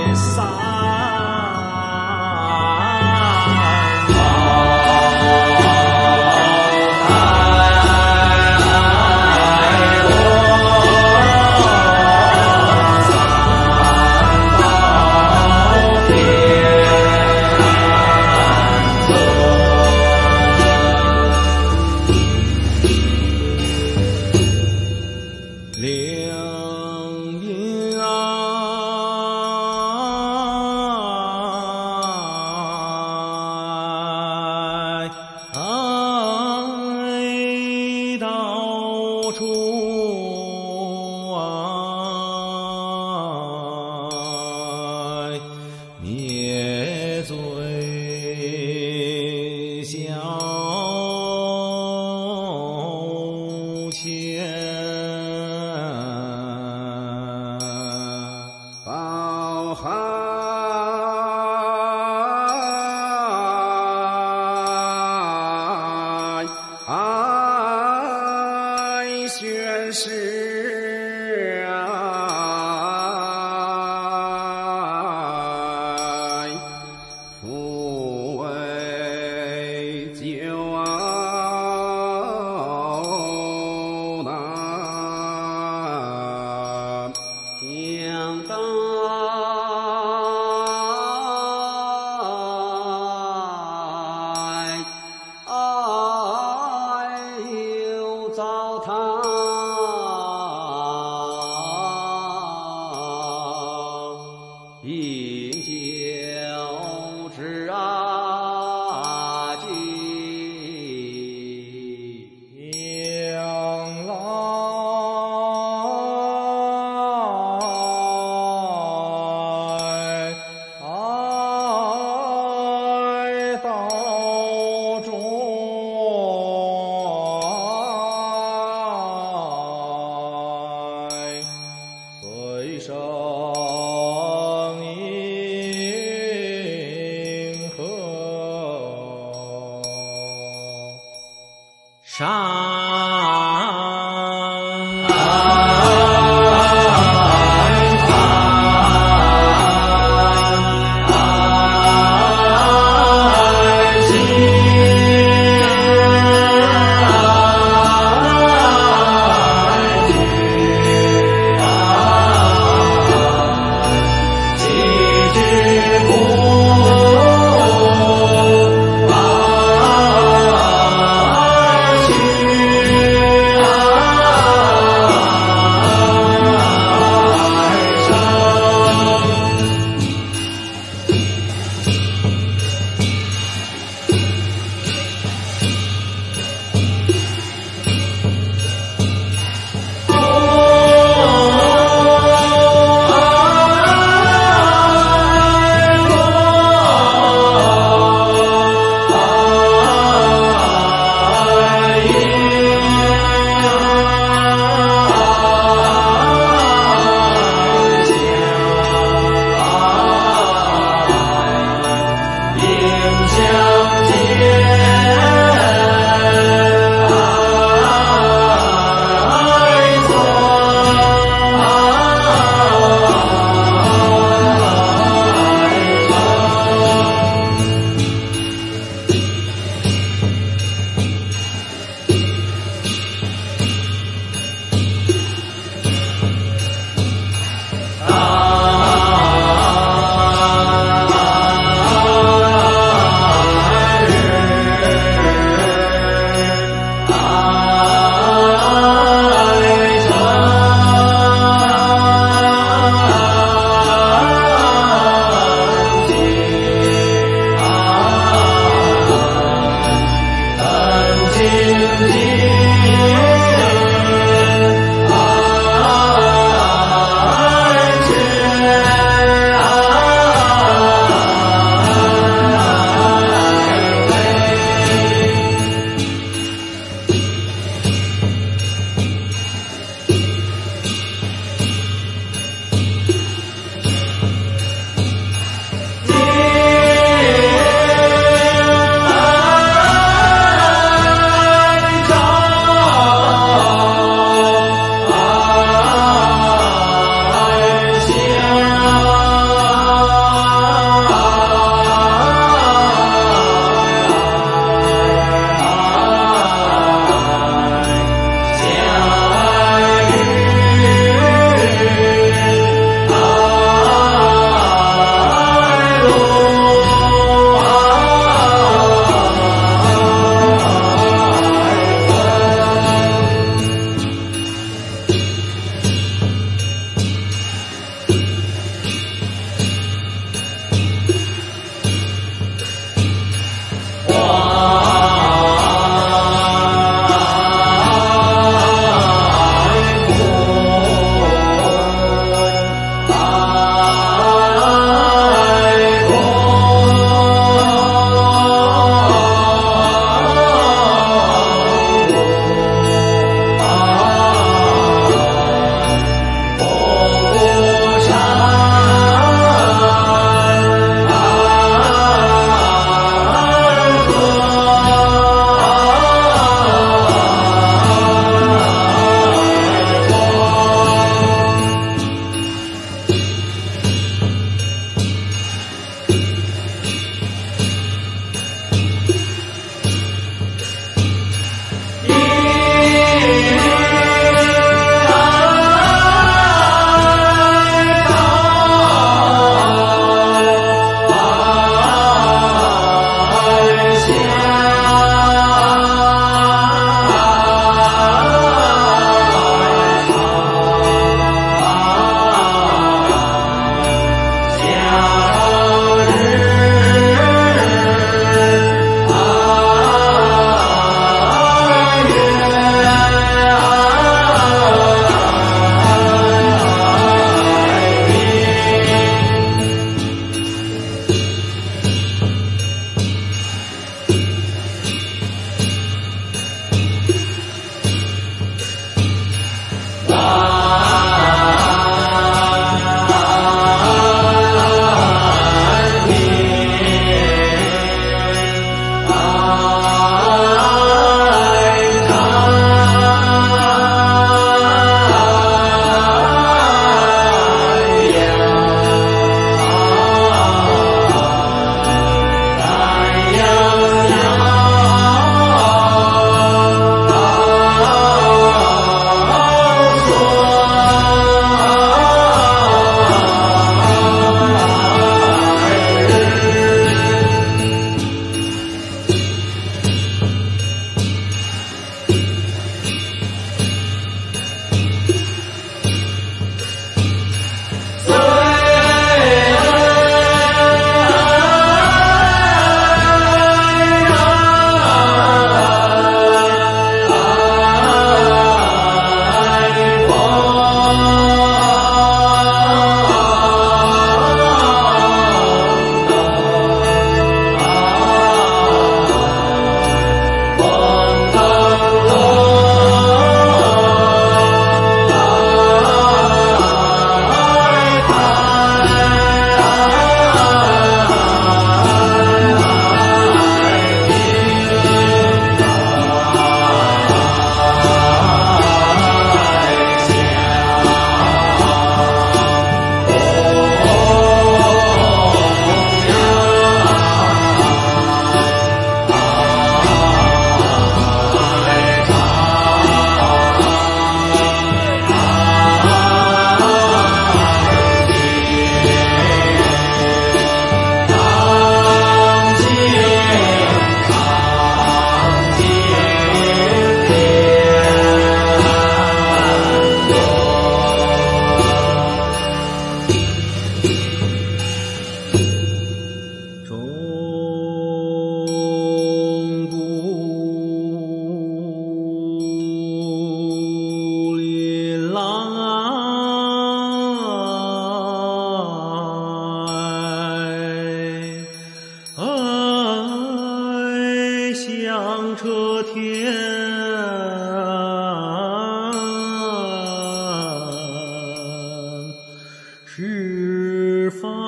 去。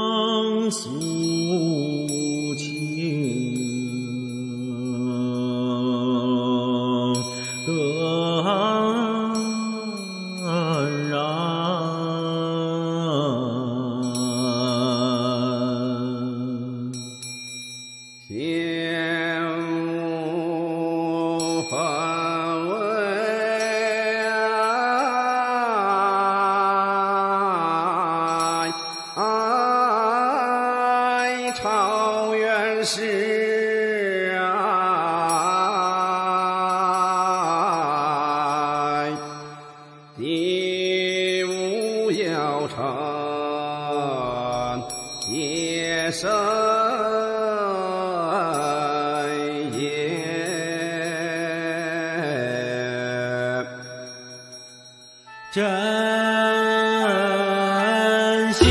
诉情，得然。 天无分为超原是地无有成皆生真心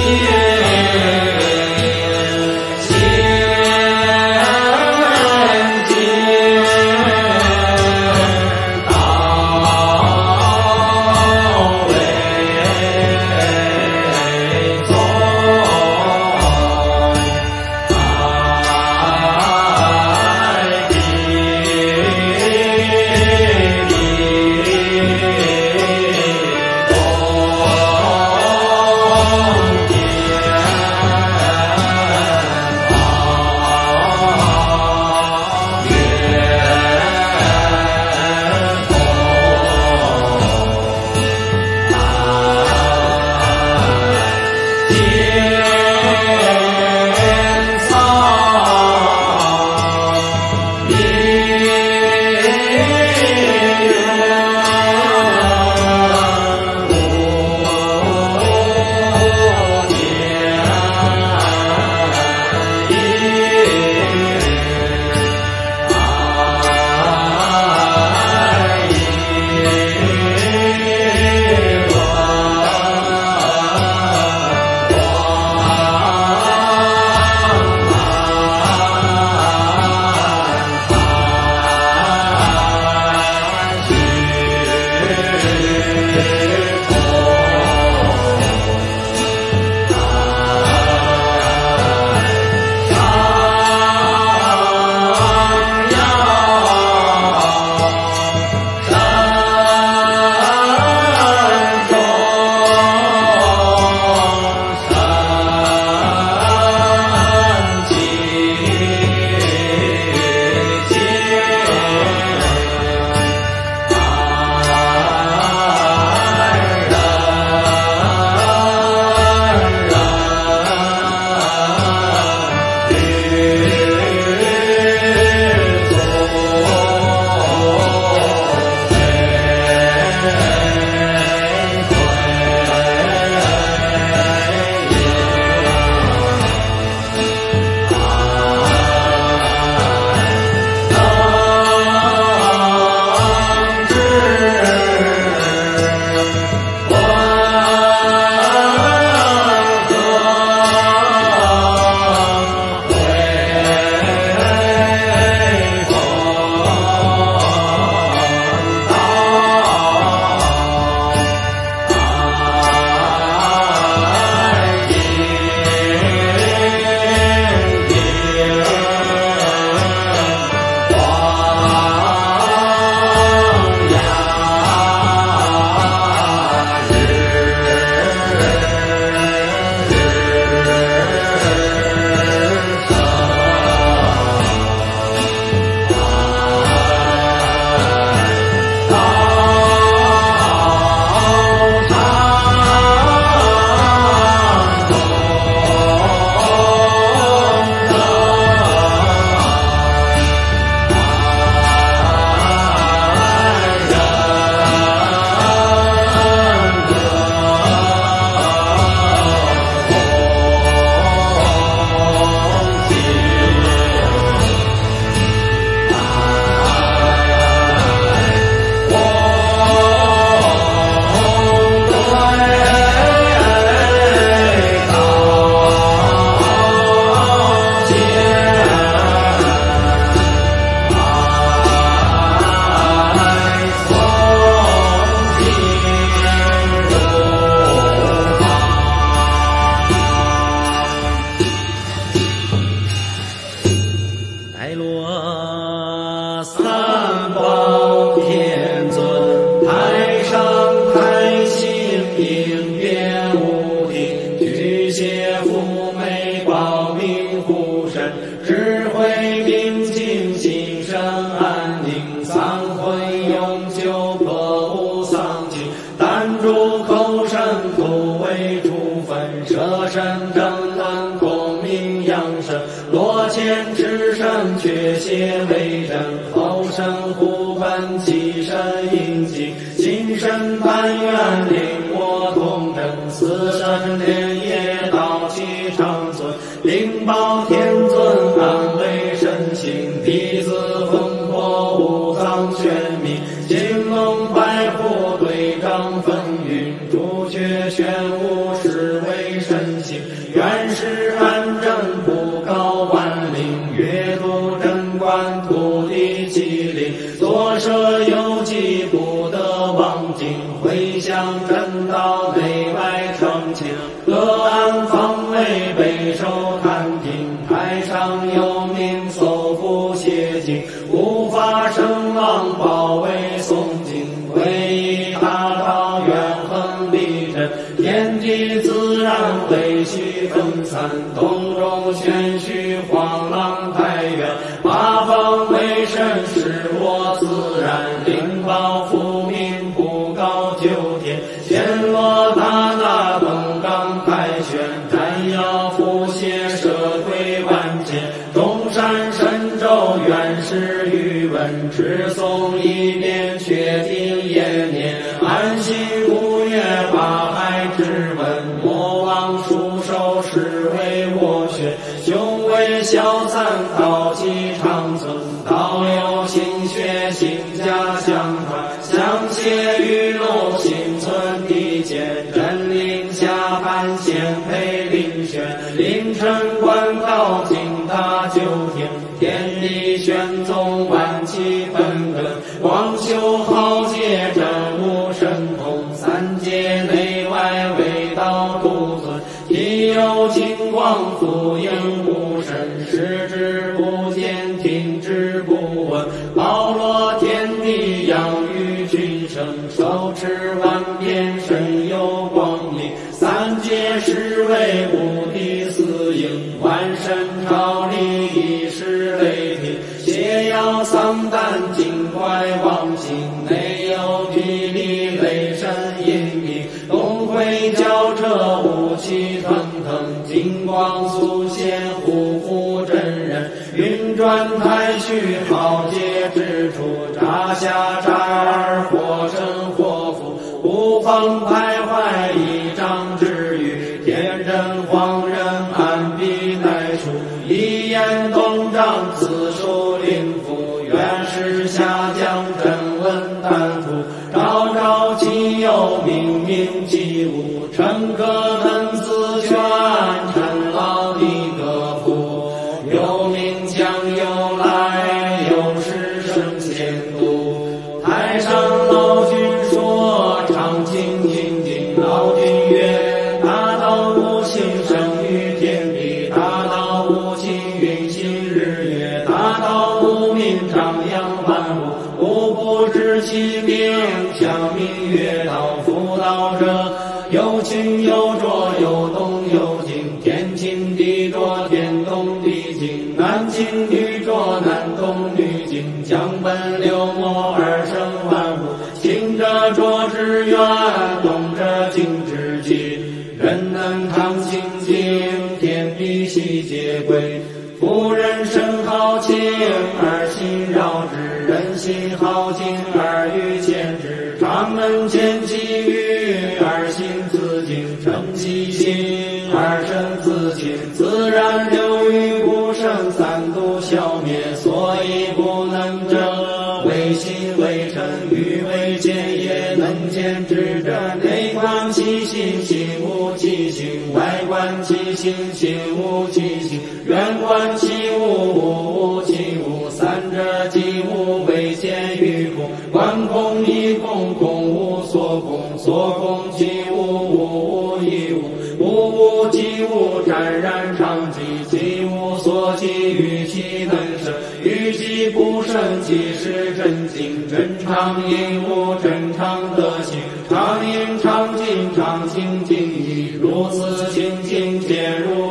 妩媚，光明护身，智慧明净，心生安宁，三魂永久，破无丧尽，丹珠口身，土为处分，舍身正论，空明养生，罗前赤身，却邪为真，后身护本，其身应景，心身但愿灵我同真，四身连叶道气长存，灵宝天尊安慰身心，弟子魂魄五脏全明，金龙白虎对仗纷纭，朱雀玄武是为身心，元始安正不高万灵，阅读贞观土地麒麟，左舍右记不得忘尽，回向正道内外澄清，各安方位备受探听，台上有名搜捕邪精，无法声望保卫诵经，皈依大道远恒立正，天地自然为虚分散，东中玄虚晃浪太远，八方为神是我自然，灵宝复命普高九天，显罗大大东刚凯旋，斩妖伏邪摄归万千，中山神州原是语文，持诵一遍却听延年，安心无月八海之文，莫忘束手是为我学，胸为消散道气长存，道有心学心家相传，相携玉露心存地间，真灵下凡显配灵玄，凌晨观道经大九天，天地玄宗万气纷根，光修浩劫真无神通，三界内外为道独尊，体有金光复应无神，视之不见，听之不闻，包罗天地养育群生，手持万变身有光明，三界是为无敌四应，万神朝礼一时雷霆，邪妖丧胆精怪妄心，内有霹雳雷神引明，东会交彻雾气腾腾，金光速现护护真人，运转太虚浩劫之处，乍下乍耳，或生或伏，无方徘徊一丈之余，天人恍然安必乃数，一言东张自属灵符，原是下降真文丹符，朝朝既有明明即无，诚可能自全，陈老的歌赋，有名将有来，有时圣贤度，台上老君说唱经经经，老君曰大道无形生于天地，大道无情运行日月，大道无名张扬万物，无不知其名，强名曰道，夫道者有清有浊，有动有静，天清地浊，天动地静，男清女浊，男动女静，江本流沫而生万物，清者浊之源，动者静之基，人能常清净，天地悉皆归，夫人身好情而心绕之，人心好情而欲牵之，常能见其欲而心自净，诚其心而身自清，自然流于不生，三毒消灭，所以不能争，为心为身，欲为见也能见之者，内观其心，心无其性，外观其心，心无其性，远观其物，物无其物，三者即无，为见于空，观空亦空，空无所空，所空即无，物无一物，物无即无，湛然常寂，即无所起，于其能生，于其不生，即是真经，真常应无，真常德行，常应常静，常清静意，如此清净皆如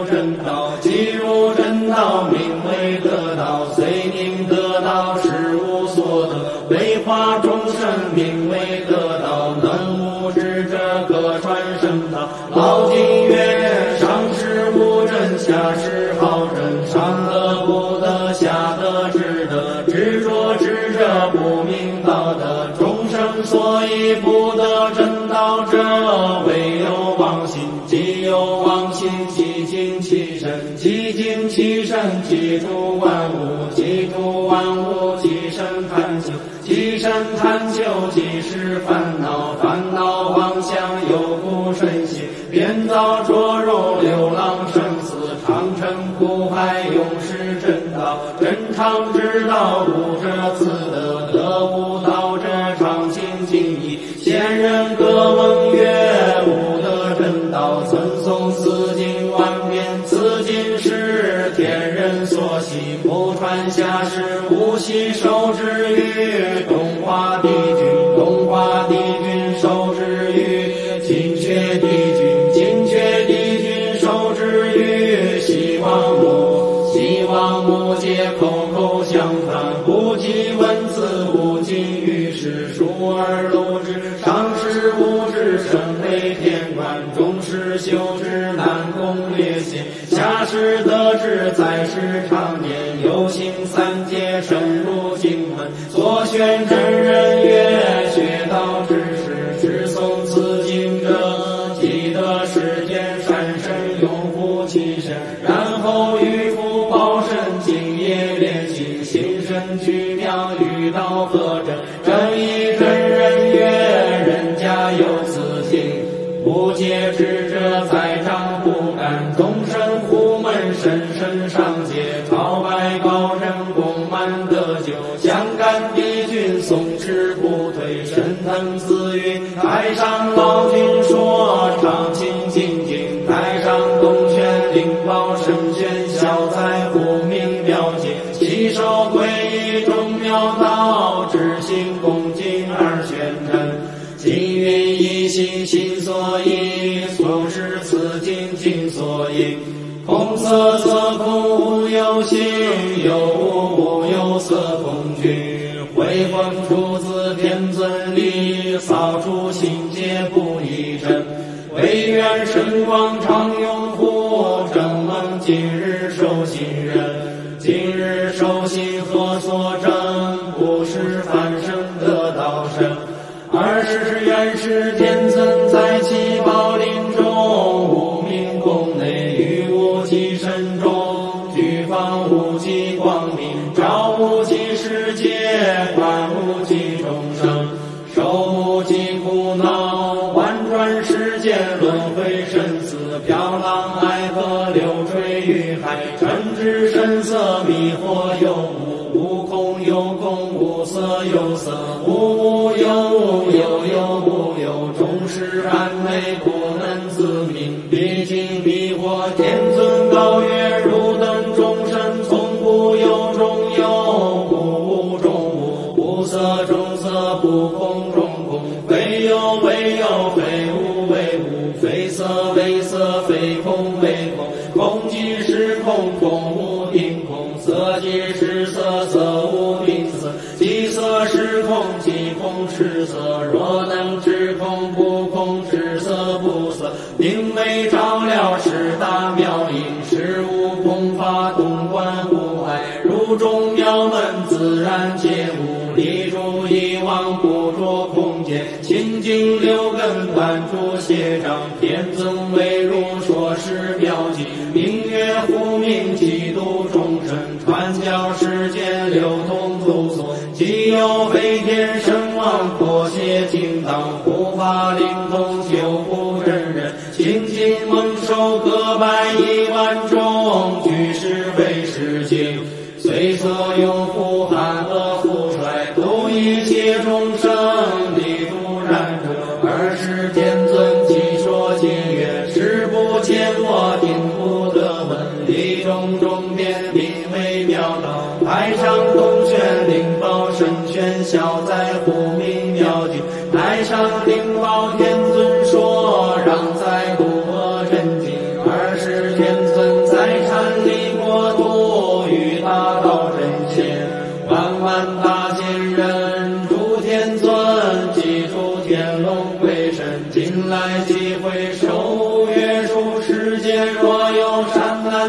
真道，即入真道，名为得道，虽名得道，实无所得，为化众生，名为得道，能无知者可传圣道。老经曰：上士无真，下士好真，上得不得，下得只得，执着智者不明道德，众生所以不得真道者，唯有妄心。即有妄心，其精其神，其精其神，即诸万物，即诸万物，即生贪求，即生贪求，即是烦恼，烦恼妄想，有苦身心，变造捉入流浪生死，常成苦海，永失真道，真常之道，无者自得，得无道者，常清净意。先人各蒙曰：无得真道，曾诵此经万遍，此经是天人所喜，不传下士，无悉受之于东华帝君，东华帝君受之于金阙帝君，金阙帝君受之于西王母，西王母皆口口相传，不及文字，无尽于世，述而录之，上士无知，身为天官，中士修之，难攻略险，下士得志，在世常年，有行三界，深入经门，所宣真人曰：学道之士，只诵此经者，即得世间善身，拥护其身，然后欲福报身，今夜练习，心神俱妙，与道合真。真以真人曰：人家有此经，不戒之者，在场不敢，众生呼门，深深上界，朝拜高人，供满得救，相干帝君，诵持不退，神腾自云，台上老君说，常清净经，台上东宣，灵宝神宣，小在护明妙界，悉受皈依，众妙道，知行恭敬而宣称，今云一心，心所依，所是此经，经所应，空色色空，无有形，有无无有色空具，慧风出自天尊力，扫除心结不异真，唯愿神光常拥护，正蒙今日受信人，今日受信何所证？不是凡圣得道生，而是原始天尊在其宝林中，无明宫内于无极身中，具方无极光明，照无极世界，观无极众生，受无极苦恼，万转世间，轮回生死，飘浪爱河，流垂于海，沉至深色，迷惑有无，无空有空，无色有色，无无有无，有有无有，众世暗昧，不能自明，毕竟迷惑，天尊高曰：汝等众生，从不有中有，不无中无，无色中色，不空中空，非有为有，非无为无，非色为色，非空为空，空即是空，空无定空，色即是色，色无定色，即色是空，即空是色，若能知空不空，知色不色，名为照料十大妙音，实无空法，洞观无碍，入中妙门，自然皆无，立住一望，不着空间，清净六根，断除邪障，天尊为如说是妙经，名曰护明，济度众生，传教世间，流通诸所，既有飞天神王，破邪精当，护法灵通，救护真人，清净蒙受各百亿万众，具是为世经，随所有富汉和富帅，度一切众生，力度然者，二是天尊即说经曰：事不见我，听不得闻，力中中变，名为妙道，台上东宣，灵宝神宣，小在护明妙经，台上灵宝天尊说，让在故恶真经，二是天尊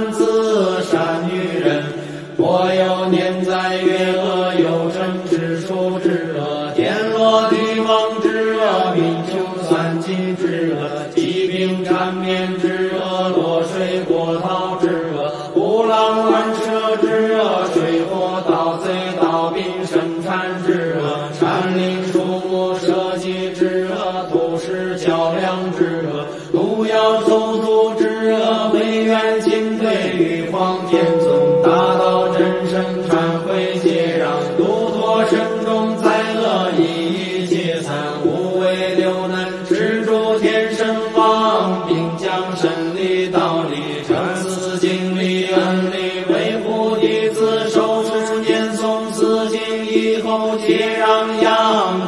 男子善于人，我有念在月恶，有正之数之恶，天罗地网之恶，民穷算尽之恶，疾病缠绵之恶，落水过逃之恶，虎狼乱蛇之恶，水火盗贼盗兵生产之恶，山林树木社稷之恶，土石较量之恶，毒药手足之恶，威远进退玉皇天尊，大道真神忏悔接让，度脱身中灾厄，一一解散，无为六难，持住天神王，并将神力道理传四经理恩理，维护弟子手持念诵四经以后，接让扬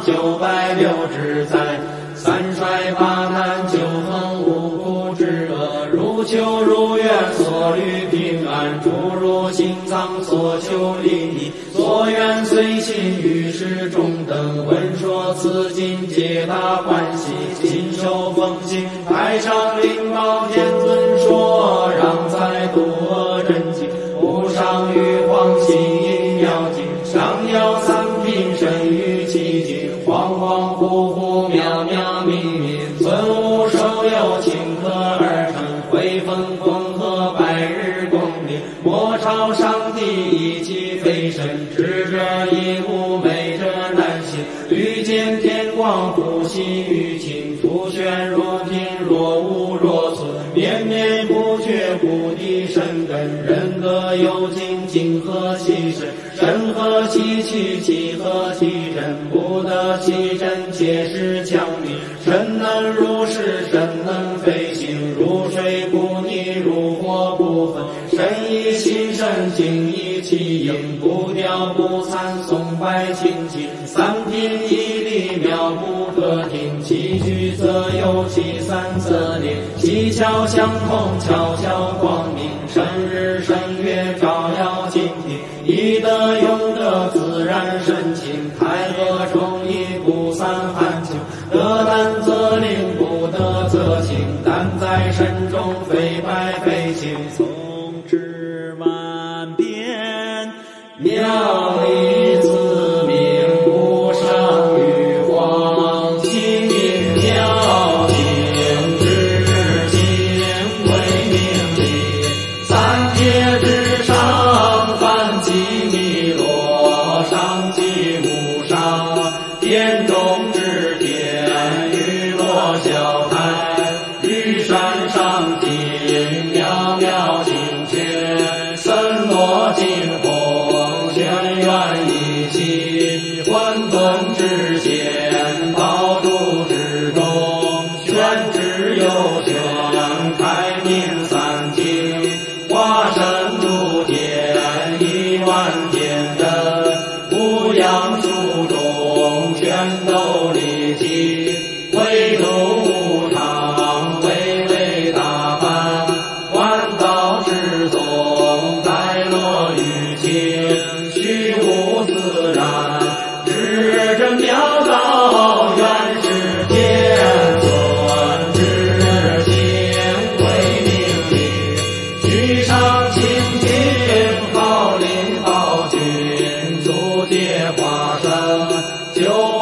960之灾，三衰八难，九横五苦之恶，如求如愿，所虑平安，诸如心藏，所求利益，所愿随心，于是中等，闻说此经，皆大欢喜，亲受奉行，太上灵宝天尊说，让在度恶真经，无上玉皇心印妙经，上要三品神于其经，恍恍惚惚渺渺秘密，尊无受有情和而成，回风风和百日公里，莫朝上帝一起飞升，智者一物，美者难行，欲见天光，呼吸欲清，出玄入品，若无若存，绵绵不绝，故地生根，人各有精，精合其身，身合其气，气合其真，不得其真，皆是强力，神能入世，神能飞行，如水不逆，如火不焚，神以心神，精以其应，不掉不残，松柏清净，三品一力，妙不可听，其聚则有，其散则裂，其巧相通，巧巧光明，生日生月，照耀金庭，以德用德，自然神情，太和充溢，不散寒秋，得难则灵，不得则行，但在身中，非白非青， 从之万变， 妙理自明，无上玉皇，心明妙境，知行为明理，三界之上，梵极弥罗，上极无上，天中之天，雨落小台，玉山上金，渺渺精确，森罗金红，轩辕一气，混沌之间，宝珠之中，玄之又玄，开明三经，化身诸天，10000天人，无阳数中，全都离奇，回头无常，巍巍大梵，万道之宗，在落于情，虚无自然，智者妙道，原是天尊，知行为明理，居上清净，号令道君，足界化身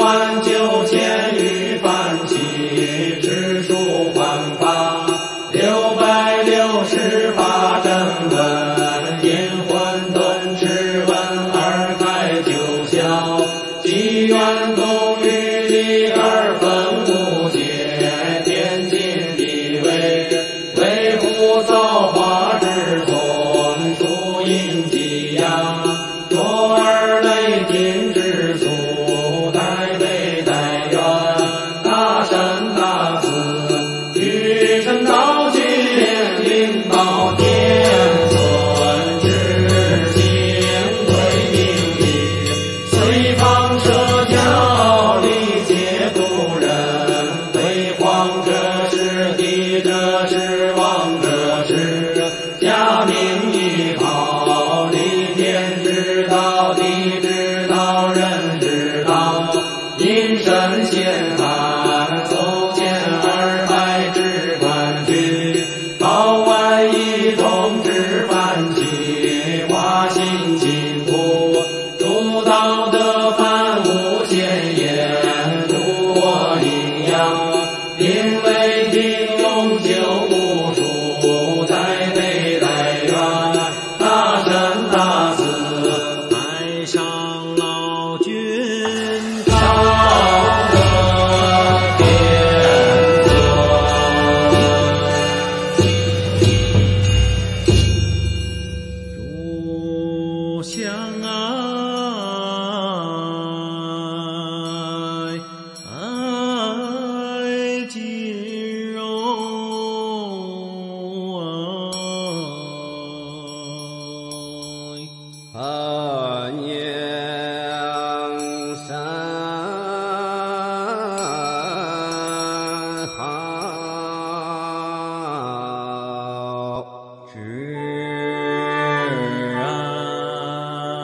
，99000余梵器，知数万法，668正文，因混沌之文而开九霄，机缘功于理而分无界，天经地位，维护造化之宗，属阴极阳，卓尔雷霆之祖，代悲代怨，大神大慈，举神道君，灵宝天尊，知行为明理，随方社教，理解度人，对皇者是，帝者是，王者是，假名一号，立天之道，地之道，人之道，因神显汉，奏见200之冠军，道外一统之相爱尽荣。 安阳山好， 知安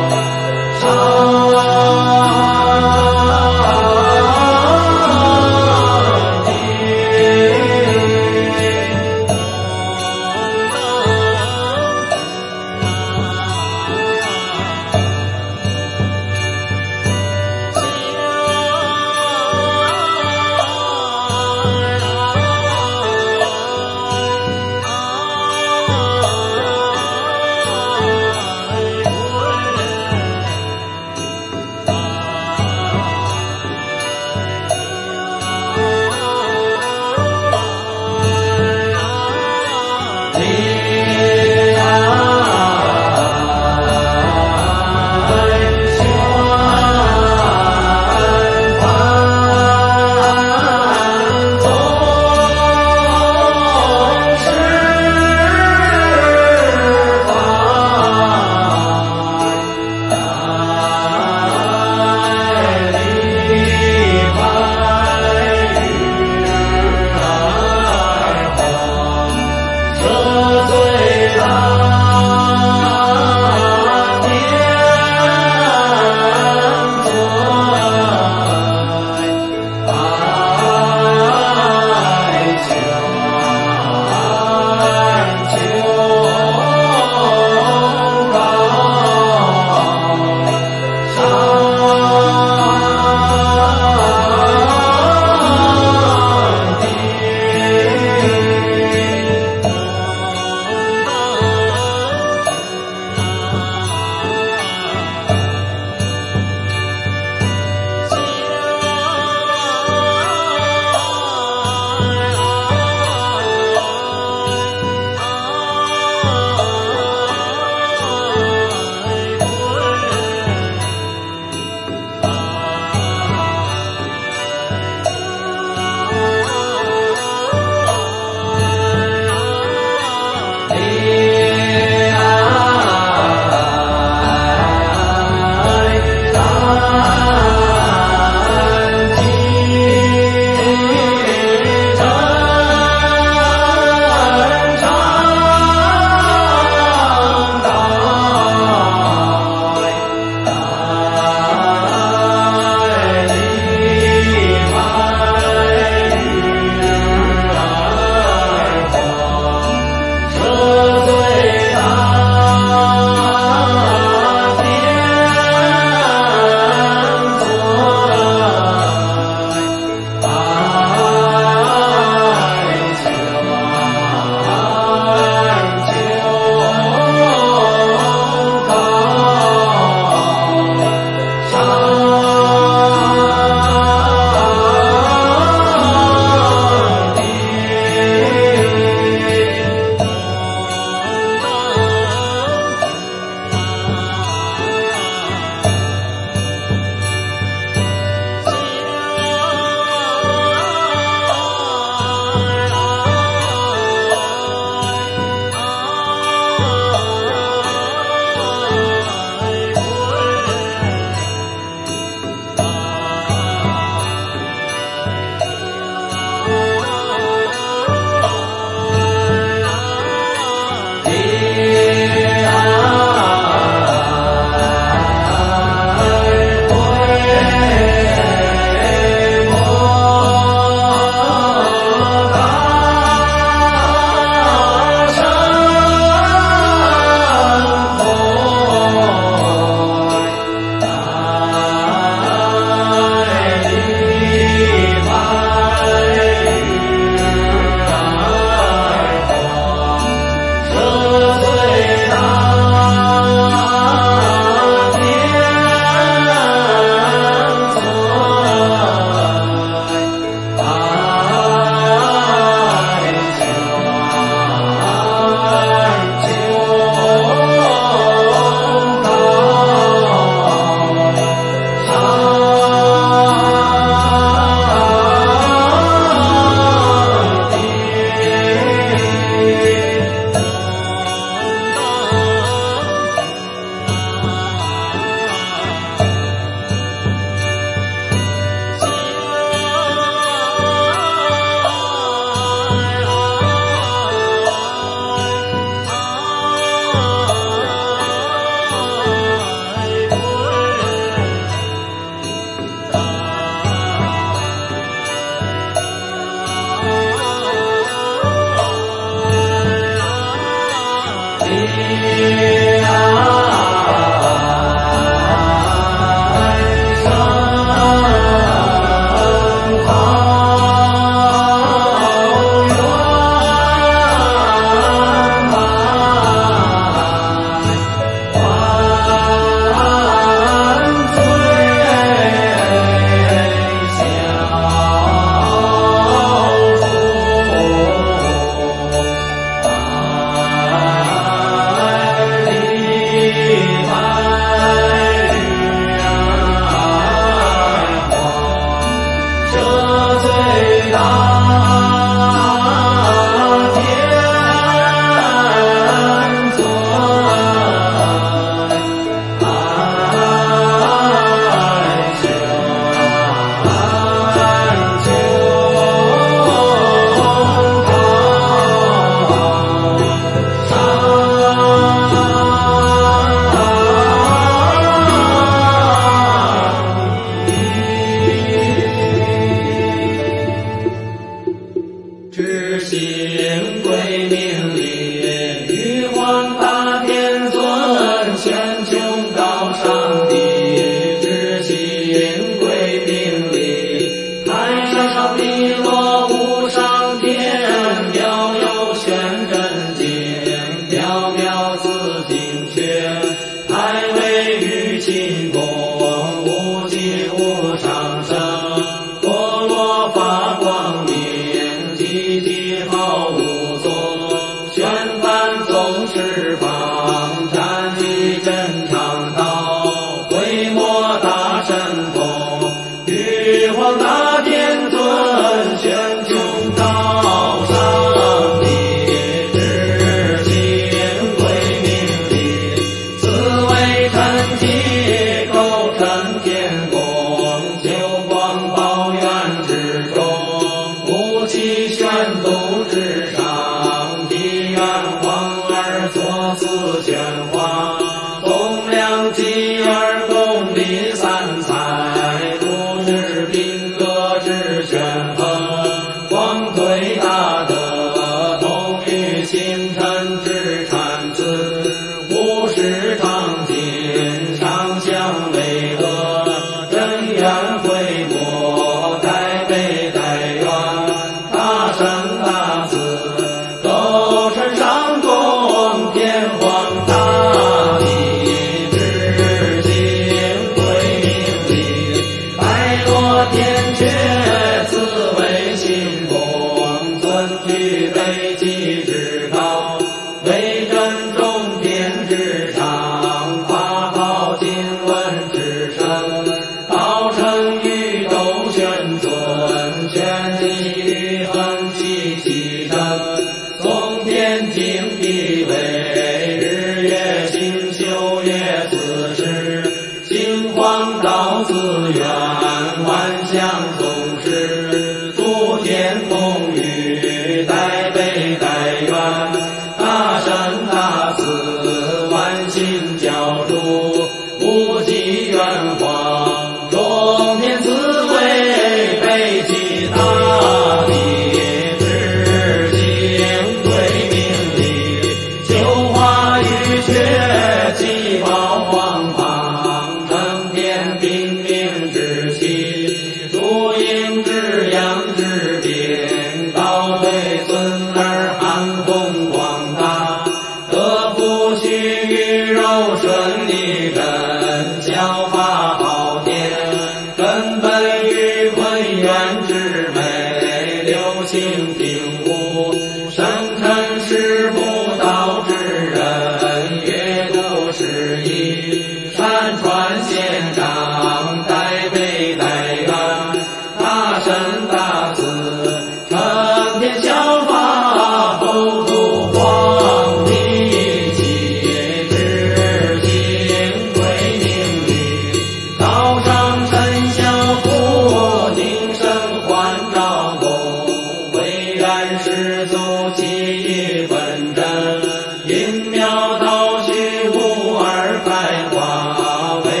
因苗道虚无而开花为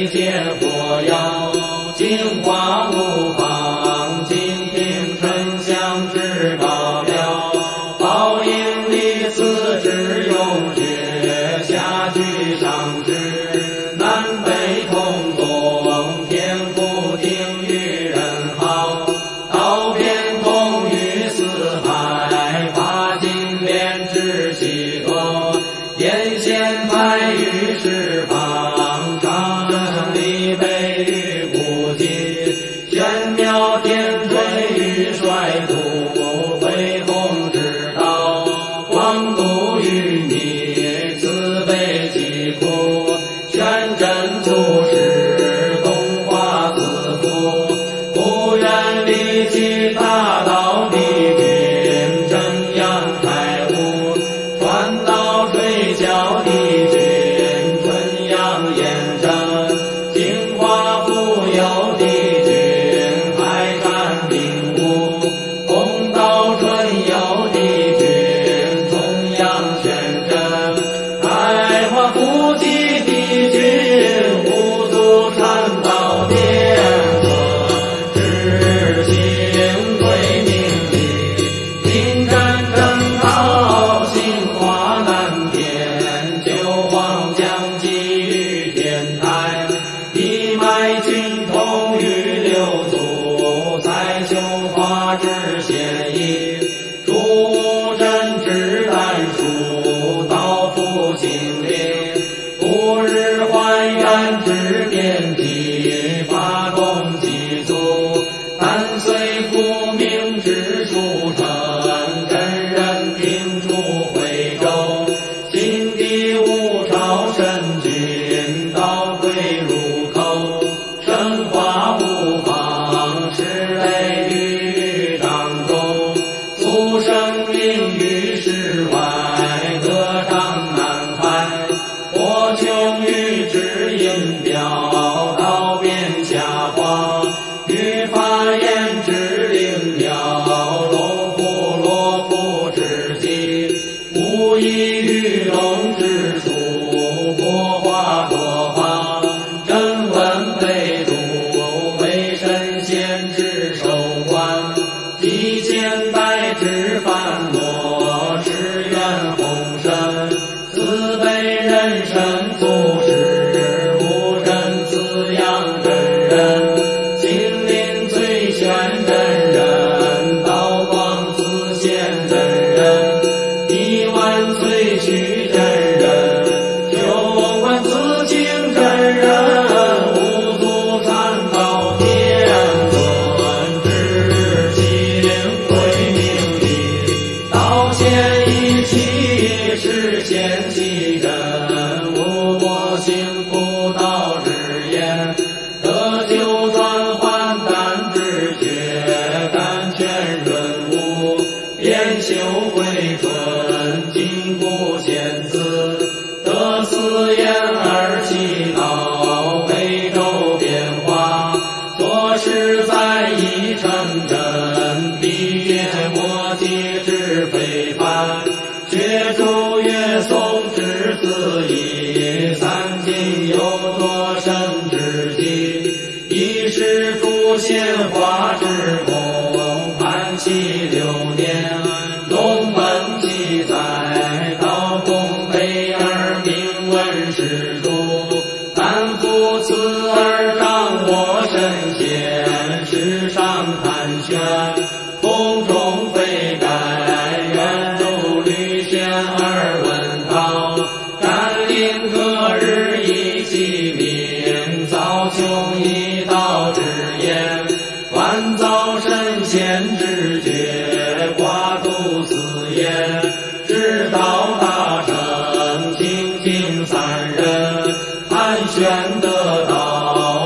见火药，净化无方，净瓶沉香至高了。报应离此之用学，下居上至南北通宗，天父听于人好，道遍通于四海，法经炼至西多，沿线派于十方，长离北于不尽，玄妙天垂于衰土，非空之道，广度于你，慈悲济苦，宣真出世，东华自负，不愿离弃大道的君，真阳开悟，传道垂教的君，纯阳验证，净化富有的君，海禅领悟，公道纯有的君，中央宣真，开化富济的君，无足禅道天尊，知行归命理，临战正道，心化南天，九皇将基于天台，一脉均通于六祖，才修法之显义，诸无真之丹书，道复心灵，不日还原之典籍，法功具足，但随复命之书成，真人听出惠州，心地无超神君，道归入口，生化无方，是类于掌中，促生命于世外，得长南海，我穷于知音表，道遍下方，于法言之灵了，龙虎罗浮之机，无异于龙之术，国化多方，正文北渡，为神仙之首冠，几千代之凡诺，誓愿宏深，慈悲人生祖师，无人滋养真人，心灵最玄真人，道光自现真人，一万岁须真人，九万自清真人，无足禅道天尊，知行归命理，道显一气，实现其真，无过行不道之言，得救转换丹之学，甘泉润物，变修回春，金骨显字，得四言而祈祷，北周变化，做事在一成真，毕业莫及之非凡，学诸乐颂之字义，三经有多生之机，一时诸显化之功，盘期6年，龙门记载，道公北而名闻世主，但复此而掌握神仙，世上盘旋，空中飞盖，远入吕轩而问道，甘霖隔日以其名，造穷一道之言，万造神仙之觉，挂度四言，知道大成，清净三人，盘旋得道，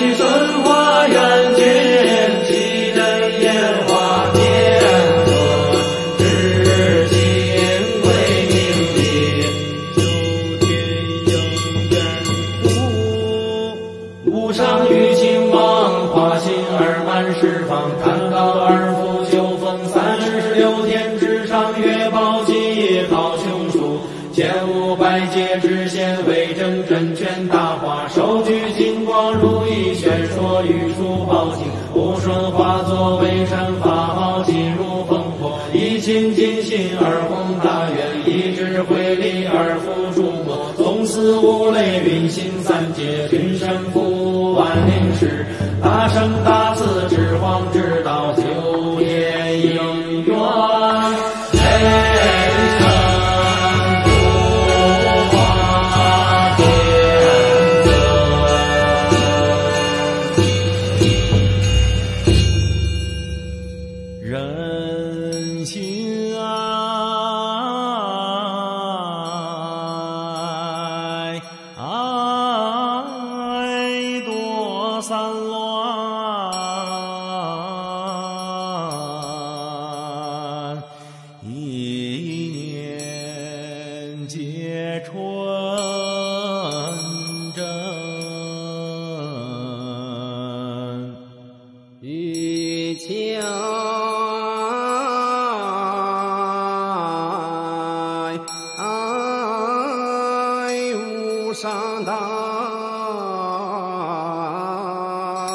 的春花圆卷，几人烟花天尊，至今归命地， 九天应元福， 无上玉清王，花心二满十方，看到二福九丰36天，至上月宝金叶高琼书，前无百界之贤，为正真权大化，手举金光如意，宣说玉书宝经，无顺化作为禅法号，进入烽火，一心尽心，二弘大愿，一智慧力，二福诸魔，宗祠五类，运行三界，群神符万灵师，大圣大慈，至皇至道，九天应元。 人心爱多散乱，一念皆纯真， 玉清无上道。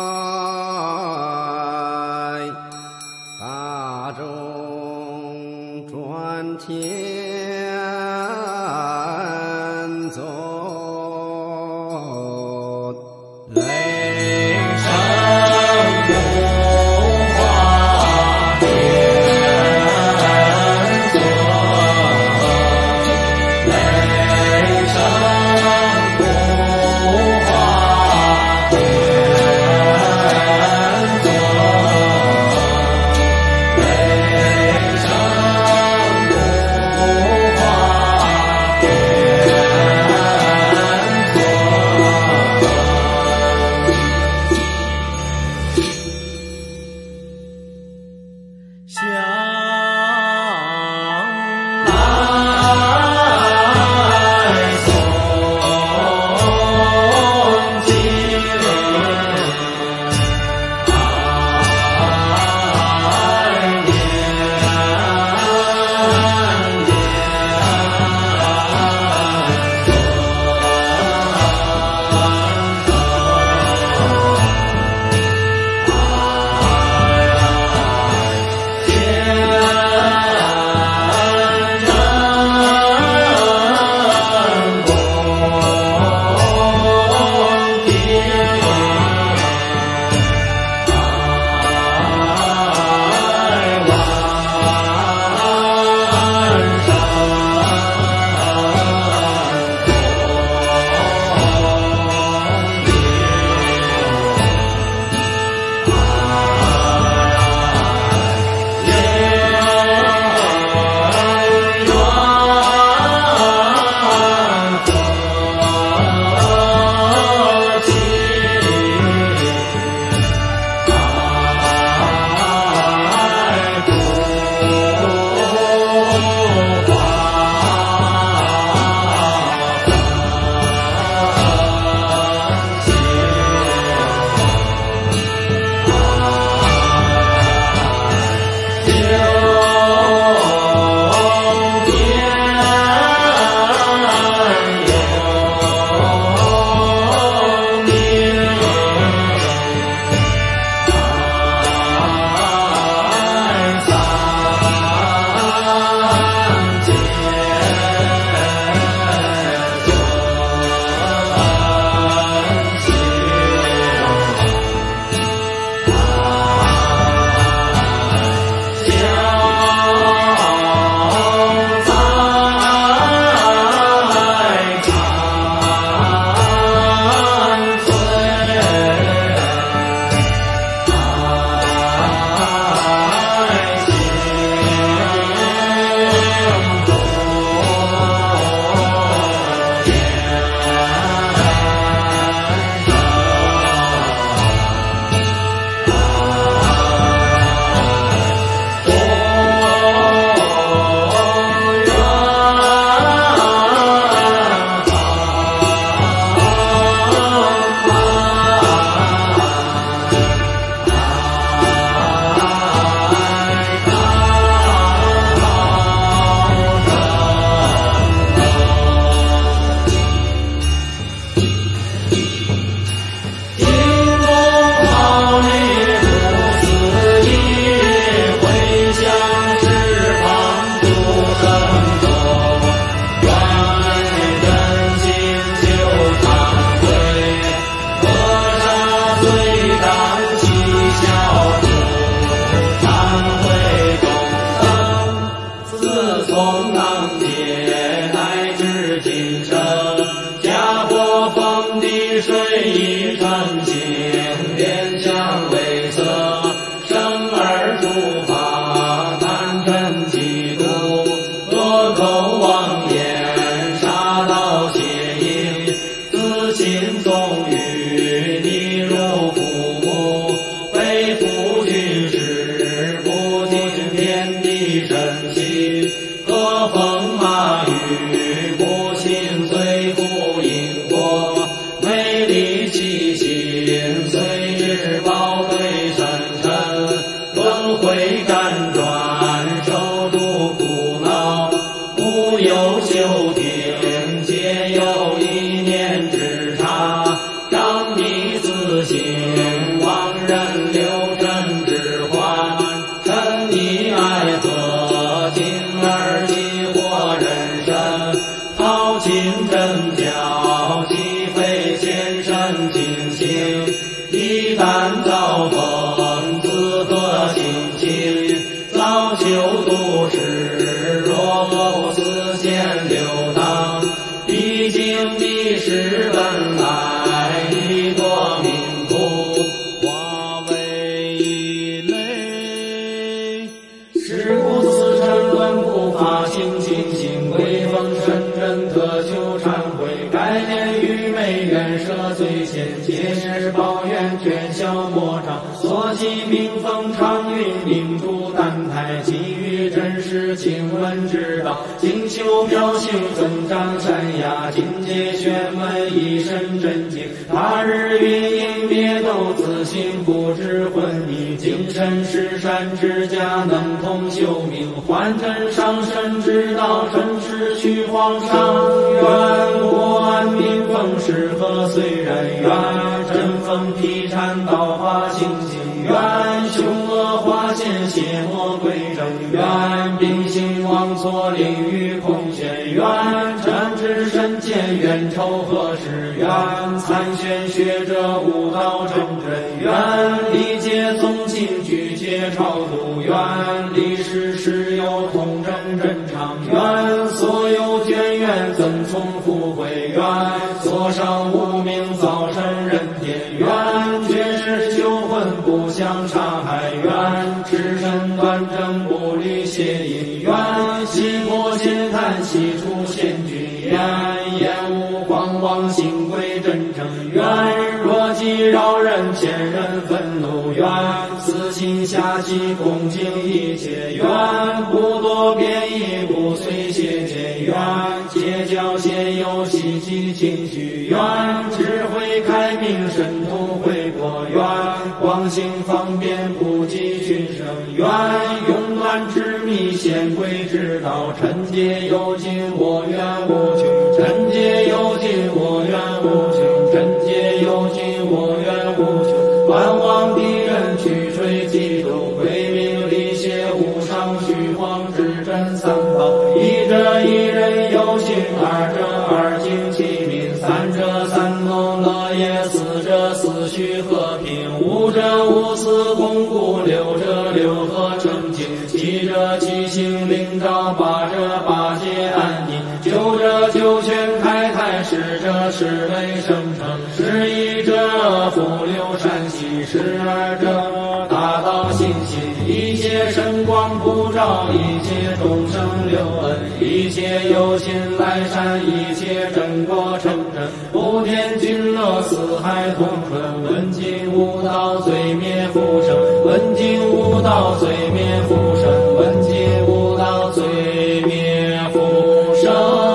水已成形，莲香微色，生而出发，贪嗔嫉妒，多口妄言，杀盗邪淫，自信纵欲，逆入父母，背负军事，不敬天地神器，和风马羽，不信随福因果，美丽其心，随日报对深沉，轮回辗转，受诸苦恼，无有修定，皆有一念之差，让你自省，忘人流尘之患，趁你爱河，进而激活人身，抛尽真教，击飞前身进行，一旦遭逢，自和心情，早修度世，若不思见流荡，毕竟你是本来一朵名苦， 化为一类， 是故此生论不发行清醒，归风深真特求忏悔，改念愚昧愿赦罪愆，皆是抱怨倦消魔障，所记命风长云明珠丹台，给予真实经文之道，精修表性增长山崖，境界玄门一身真经，他日云阴灭斗自信，不知昏迷，精神是善之家，能通修命，还真上身之道，身是虚皇上，愿国安民风适合随人，愿针锋劈缠道化清净，愿凶恶化现邪魔归正，愿秉性忘错令于空闲，愿禅知身见冤仇何时，愿参玄学者悟道正真，愿理解宗亲具皆超度，愿历史时有通正真常，愿所有眷愿增从富贵，愿所上无名早生人天，愿绝世修魂不相杀害，愿持身端正不离邪淫，愿洗破千坛洗除险军，愿厌恶狂妄心归真诚，愿若即扰人骗人愤怒，愿私心下气恭敬一切，愿不多变异不随邪见，愿戒教现有希冀情绪，愿智慧开明神通回国，愿光行方便不及群生，愿永断之密显贵之道，尘界有尽我愿无穷，尘界有尽我愿无穷，尘界有尽我愿无穷，万望敌人驱吹嫉妒，归命离邪无上虚晃至真三宝，一者一人有情，二者二境其民，三者三农乐业，四者四虚和平，五者五四巩固，六者六合成境，七者七行灵照，八者八戒安宁，九者九泉开泰，十者十类生成，11者福流善息，12者大道信心，一切神光普照，一切众生留恩，一切有心来善，一切真果成真，普天均乐，四海同春，闻经悟道，罪灭复生，闻经悟道，罪灭复生，闻经悟道，罪灭复生。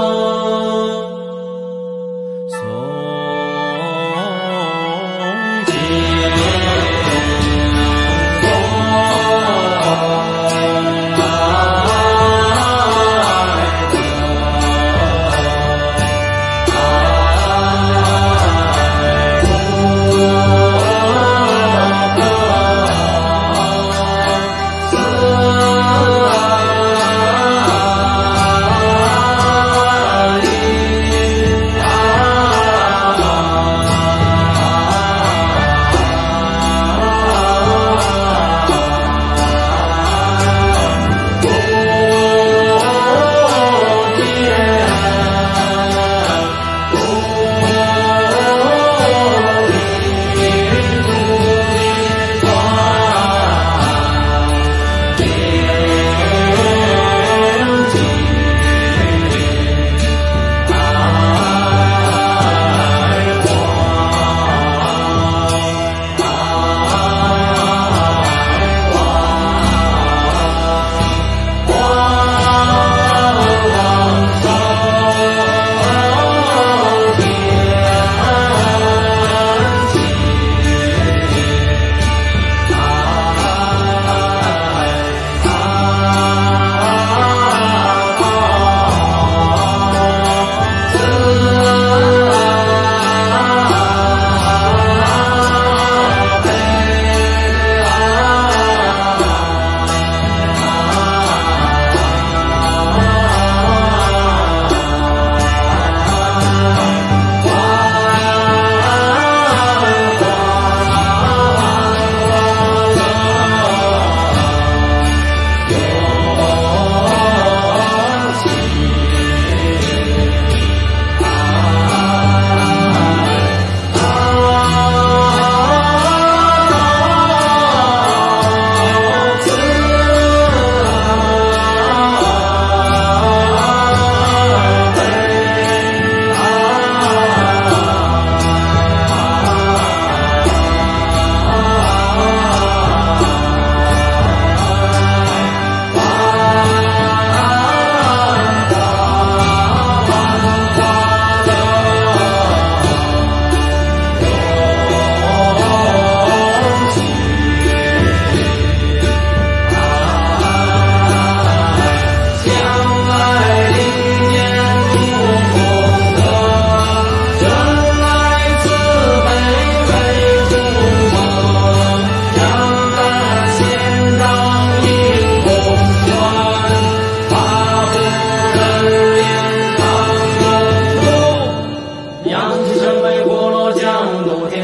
诵四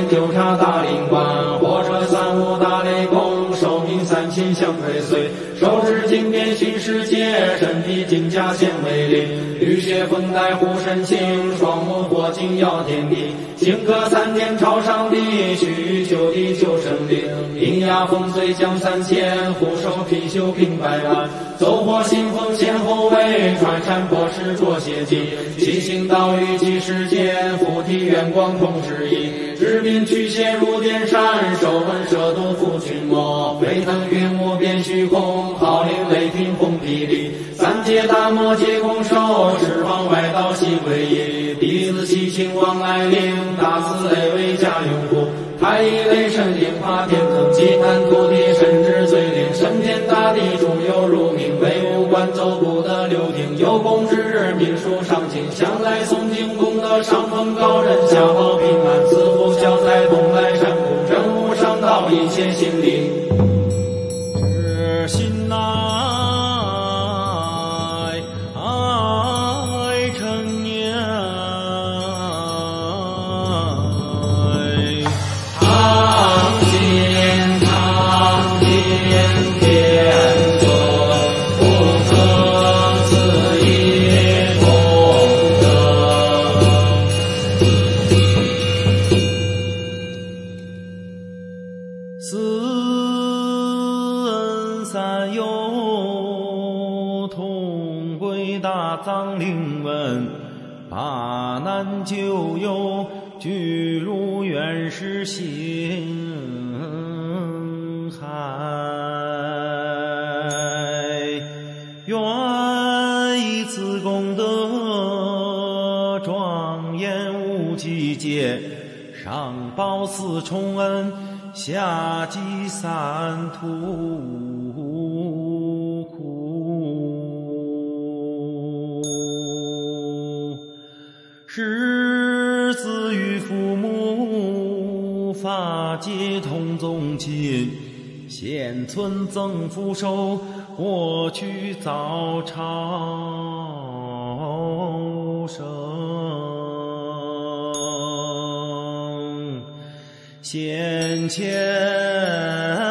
纠察大领官，火车35大雷公，寿命3000相追随。手持金鞭巡世界，身披金甲显威灵。浴血混带护身清，双目火金耀天地。顷刻3天朝上帝，须臾就地救生灵。银牙风随将3000，护手貔貅平百万。走火信封先后位，穿山破石着血迹。七星岛屿即世间，附体元光同之意。执鞭驱邪入殿山，手纹蛇毒伏群魔。飞腾云雾变虚空，号令雷霆轰霹雳。三界大魔皆拱手，十方外道悉归依。弟子西秦王来临，大慈悲为家拥护。太乙雷神应化天坑，祭坛土地神之最灵。升天大地中有入命，威武官走不得留停。有功之人命数上进，向来诵经功德上峰高人，下报平安，赐福消灾同来善功，真无上道一切心灵。 知心乃成年， 堂前天尊，不可思议功德。 四恩三友，同归大藏灵文，八难九友，俱入原始心海。愿以此功德，庄严无极界，上报四重恩，下济三途苦。师子与父母，法界同宗亲，现存曾福寿，过去早超生。先前